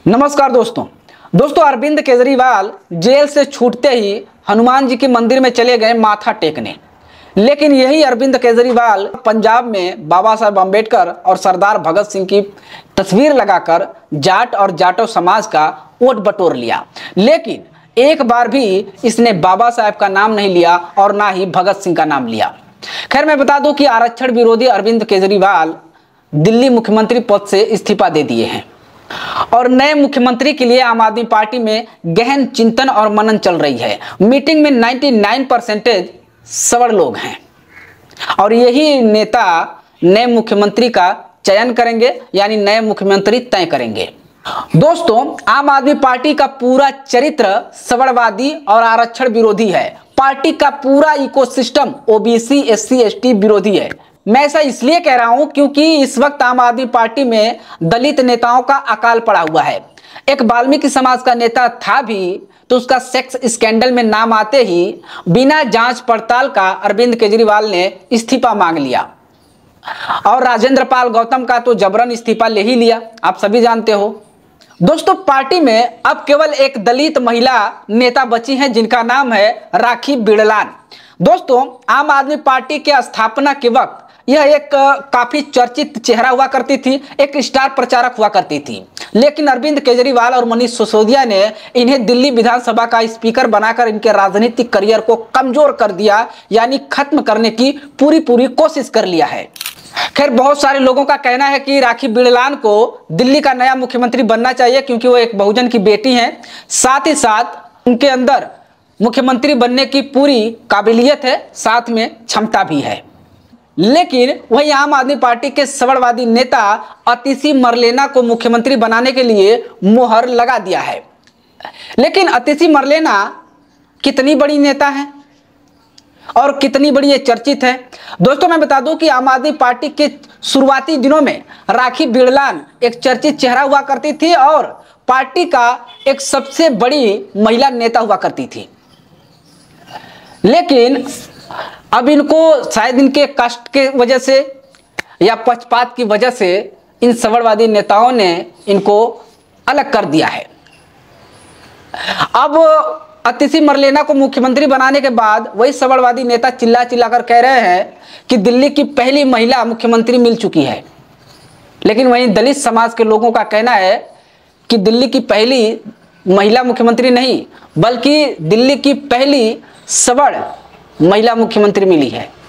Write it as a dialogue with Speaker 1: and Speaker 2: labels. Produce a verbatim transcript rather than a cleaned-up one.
Speaker 1: नमस्कार दोस्तों दोस्तों अरविंद केजरीवाल जेल से छूटते ही हनुमान जी के मंदिर में चले गए माथा टेकने। लेकिन यही अरविंद केजरीवाल पंजाब में बाबा साहब अम्बेडकर और सरदार भगत सिंह की तस्वीर लगाकर जाट और जाटो समाज का वोट बटोर लिया। लेकिन एक बार भी इसने बाबा साहब का नाम नहीं लिया और ना ही भगत सिंह का नाम लिया। खैर मैं बता दूं कि आरक्षण विरोधी अरविंद केजरीवाल दिल्ली मुख्यमंत्री पद से इस्तीफा दे दिए हैं और नए मुख्यमंत्री के लिए आम आदमी पार्टी में गहन चिंतन और मनन चल रही है। मीटिंग में निन्यानवे परसेंटेज सवर्ण लोग हैं और यही नेता नए मुख्यमंत्री का चयन करेंगे, यानी नए मुख्यमंत्री तय करेंगे। दोस्तों आम आदमी पार्टी का पूरा चरित्र सवर्णवादी और आरक्षण विरोधी है। पार्टी का पूरा इकोसिस्टम ओबीसी, एससी, एसटी विरोधी है। मैं ऐसा इसलिए कह रहा हूं क्योंकि इस वक्त आम आदमी पार्टी में दलित नेताओं का अकाल पड़ा हुआ है। एक वाल्मीकि समाज का नेता था भी तो उसका सेक्स स्कैंडल में नाम आते ही बिना जांच पड़ताल का अरविंद केजरीवाल ने इस्तीफा मांग लिया और राजेंद्र पाल गौतम का तो जबरन इस्तीफा ले ही लिया, आप सभी जानते हो। दोस्तों पार्टी में अब केवल एक दलित महिला नेता बची हैं जिनका नाम है राखी बिड़लान। दोस्तों आम आदमी पार्टी के स्थापना के वक्त यह एक काफी चर्चित चेहरा हुआ करती थी, एक स्टार प्रचारक हुआ करती थी। लेकिन अरविंद केजरीवाल और मनीष सिसोदिया ने इन्हें दिल्ली विधानसभा का स्पीकर बनाकर इनके राजनीतिक करियर को कमजोर कर दिया, यानी खत्म करने की पूरी पूरी कोशिश कर लिया है। खैर बहुत सारे लोगों का कहना है कि राखी बिड़लान को दिल्ली का नया मुख्यमंत्री बनना चाहिए क्योंकि वो एक बहुजन की बेटी हैं, साथ ही साथ उनके अंदर मुख्यमंत्री बनने की पूरी काबिलियत है, साथ में क्षमता भी है। लेकिन वही आम आदमी पार्टी के सवर्णवादी नेता अतिशी मरलेना को मुख्यमंत्री बनाने के लिए मुहर लगा दिया है। लेकिन अतिशी मरलेना कितनी बड़ी नेता है और कितनी बड़ी ये चर्चित है। दोस्तों मैं बता दूं कि आम आदमी पार्टी के शुरुआती दिनों में राखी बिड़लान एक चर्चित चेहरा हुआ करती थी और पार्टी का एक सबसे बड़ी महिला नेता हुआ करती थी। लेकिन अब इनको शायद इनके कष्ट के वजह से या पक्षपात की वजह से इन सवर्णवादी नेताओं ने इनको अलग कर दिया है। अब अतिशी मरलेना को मुख्यमंत्री बनाने के बाद वही सवर्णवादी नेता चिल्ला चिल्ला कर कह रहे हैं कि दिल्ली की पहली महिला मुख्यमंत्री मिल चुकी है। लेकिन वहीं दलित समाज के लोगों का कहना है कि दिल्ली की पहली महिला मुख्यमंत्री नहीं बल्कि दिल्ली की पहली सवर्ण महिला मुख्यमंत्री मिली है।